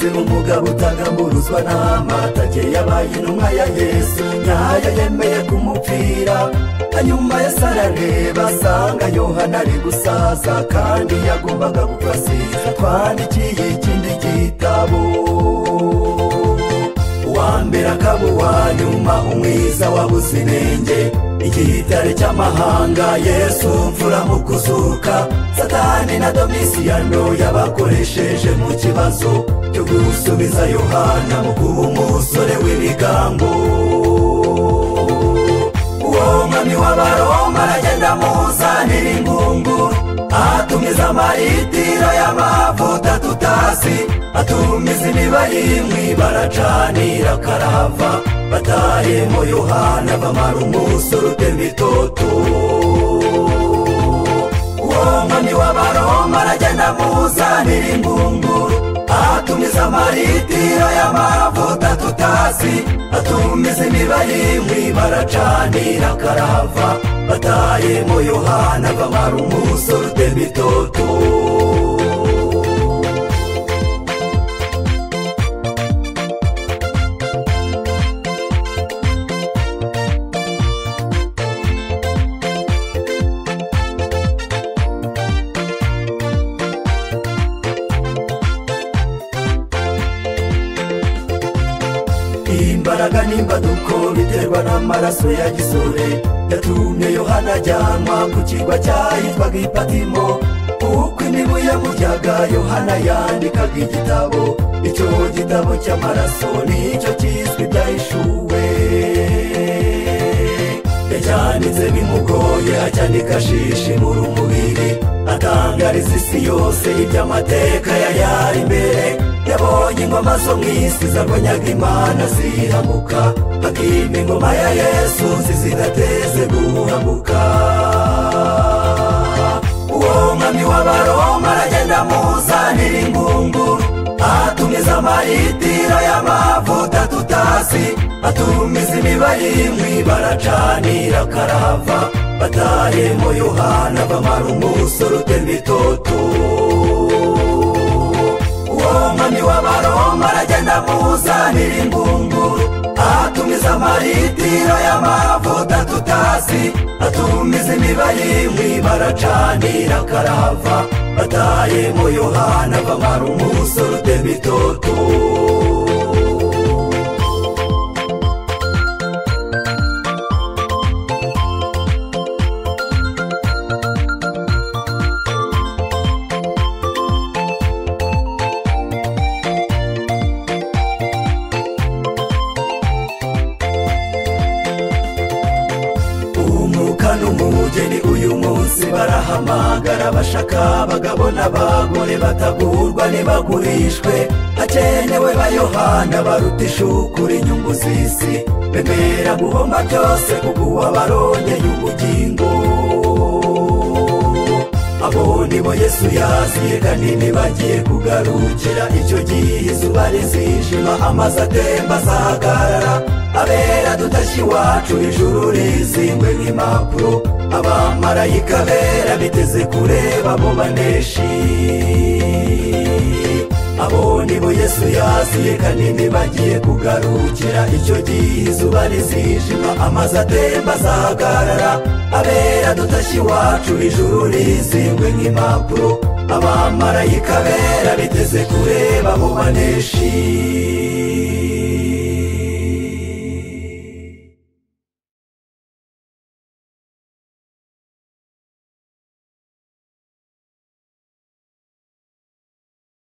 munsi umugabo utagamburuzwa n'amatage yabaye intumwa ya Yesu nyayo yemeye kumupfira hanyuma Yesu arareba asanga Yohana ari gusaza kandi yagombaga gupasiza twandikiye ikindi gitabo uwambere akaba uwanyuma umwiza wabuze inenge igitare cy'amahanga Yesu mfura mu kuzuka Satani na Domisiyano yabakoresheje mu kibazo cyo gusubiza Yohana mu kuba umusore w'ibigango uwo mwami w'Abaroma aragenda amuzanira ingungu atumiza amaritiro y'amavuta tutazi atumiza imiba y'imwi baracanira karava batahemo Yohana bamara umusore utemba itoto uwo mwami w'Abaroma aragenda amuzanira ingungu atumiza amaritiro y'amavuta tutazi atumiza imiba y'imwi baracanira karava batahemo Yohana bamara umusore utemba itoto imbaraga n'imbaduko biterwa n'amaraso ya gisore yatumye Yohana ajyanwa ku kirwa cyahitwaga Ipatimo uko imibu yamuryaga Yohana yandikaga igitabo icyo gitabo cy'amaraso nicyo cyiswe ibyahishuwe yacyanditse bimugoye acyandika ashishimura umubiri atangariza isi yose iby'amateka yari imbere yabonye ingoma zo mw'isi zarwanyaga Imana zihamuka hakima ingoma ya Yesu zidateze guhamuka uwo mwami w'Abaroma aragenda amuzanira ingungu atumiza amaritiro y'amavuta tutazi atumiza imiba y'imwi baracanira karava batahemo Yohana bamara umusore utemba itoto uwo mwami w'Abaroma aragenda amuzanira ingungu atumiza amaritiro y'amavuta tutazi atumiza imiba y'imwi baracanira karava batahemo Yohana bamara umusore utemba itoto n'umugeni uyu munsi barahamagara bashaka abagabo n'abagore batagurwa ntibagurishwe hakenewe ba Yohana barutisha ukuri inyungu z'isi bemera guhomba byose kuko uwabarongeye ubugingo abo nibo Yesu yaziye kandi ntibagiye kugarukira icyo gihe izuba rizijima amazi atemba azahagarara abera dutashye iwacu ijuru rizingwe nk'impapuro abamarayika bera biteze kureba abo baneshi abo nibo Yesu yaziye kandi ntibagiye kugarukira icyo gihe izuba rizijima amazi atemba azahagarara abera dutashye iwacu ijuru rizingwe nk'impapuro abamarayika bera biteze kureba abo baneshi